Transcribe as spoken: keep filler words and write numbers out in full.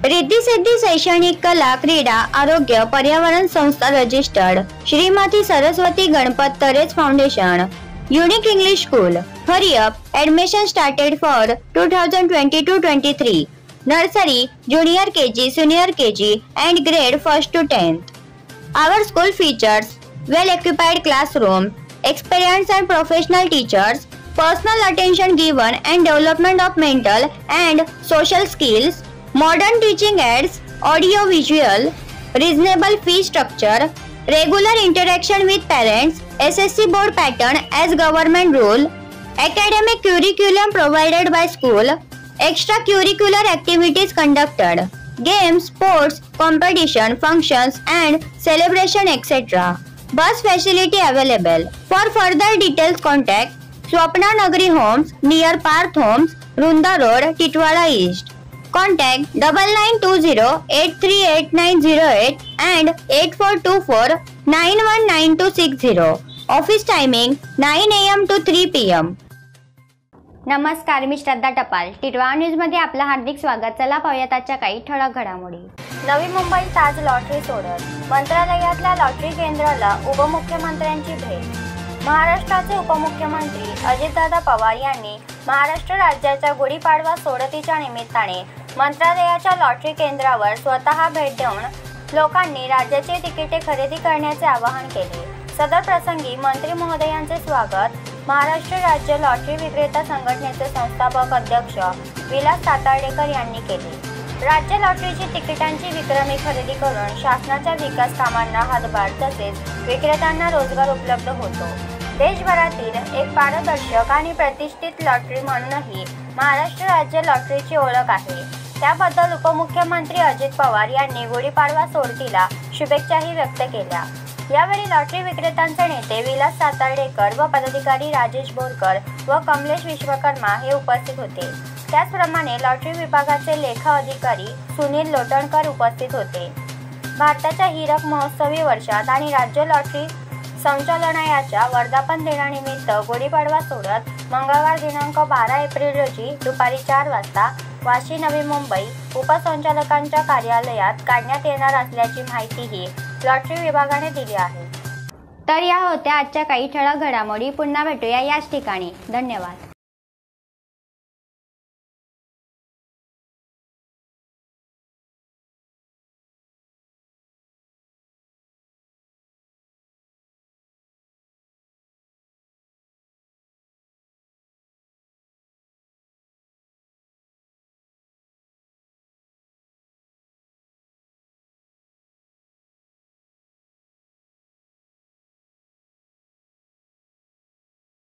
रिद्धी सिद्धी शैक्षणिक कला क्रीडा आरोग्य पर्यावरण संस्था registered Shrimati Saraswati Ganpat Tarej foundation Unique English School. Hurry up, admission started for two thousand twenty-two twenty-three. Nursery, Junior K G, Senior K G and grade first to tenth. Our school features well-equipped classroom, experienced and professional teachers, personal attention given and development of mental and social skills, modern teaching aids, audio-visual, reasonable fee structure, regular interaction with parents, S S C board pattern as government rule, academic curriculum provided by school, extracurricular activities conducted, games, sports, competition, functions and celebration et cetera. Bus facility available. For further details contact Swapna Nagri Homes near Parth Homes, Runda Road, Titwala East. Contact double nine two zero eight three eight nine zero eight and eight four two four nine one nine two six zero. Office timing nine A M to three P M. नमस्कार, मी श्रद्धा टपाल. Titwala news मध्ये आपलं हार्दिक स्वागत. चला पाहूयात आजच्या काही ठळक घडामोडी. नवी मुंबईत आज लॉटरी सोडत. मंत्रालयातल्या लॉटरी केंद्राला उपमुख्यमंत्र्यांची भेट. महाराष्ट्राचे उपमुख्यमंत्री अजितदादा पवार यांनी महाराष्ट्र राज्याच्या गुढीपाडवा सोडतीच्या निमित्ताने मंत्रालयाच्या लॉटरी केंद्रावर स्वतः भेट देऊन लोकांनी राज्याची तिकिटे खरेदी करण्याचे आवाहन केले. सदर प्रसंगी मंत्री महोदयांचे स्वागत महाराष्ट्र राज्य लॉटरी विक्रेता संघटनेचे संस्थापक अध्यक्ष विलास सातार्डेकर यांनी केले. राज्य लॉटरीची तिकिटांची विक्रमी खरेदी करून शासनाच्या विकास कामांना हातभार तसेच विक्रेत्यांना रोजगार उपलब्ध होतो. देशभरातील एक पारदर्शक आणि प्रतिष्ठित लॉटरी म्हणूनही महाराष्ट्र राज्य लॉटरीची ओळख आहे. त्याबद्दल उपमुख्यमंत्री अजित पवार यांनी गुढीपाडवा सोडतीला शुभेच्छाही व्यक्त केल्या. यावेळी लॉटरी विक्रेत्यांचे नेते विलास सातार्डेकर व पदाधिकारी राजेश बोरकर व कमलेश विश्वकर्मा हे उपस्थित होते. त्याचप्रमाणे लॉटरी विभागाचे लेखा अधिकारी सुनील लोटणकर उपस्थित होते. भारताच्या हीरक महोत्सवी वर्षात आणि राज्य लॉटरी संचालनालयाच्या वर्धापन दिनानिमित्त गुढीपाडवा सोडत मंगळवार दिनांक बारा एप्रिल रोजी दुपारी चार वाजता वाशी नवी मुंबई उपसंचालकांच्या कार्यालयात काढण्यात येणार असल्याची माहितीही लॉटरी विभागाने दिली आहे. तर या होत्या आजच्या काही ठळक घडामोडी. पुन्हा भेटूया याच ठिकाणी. धन्यवाद.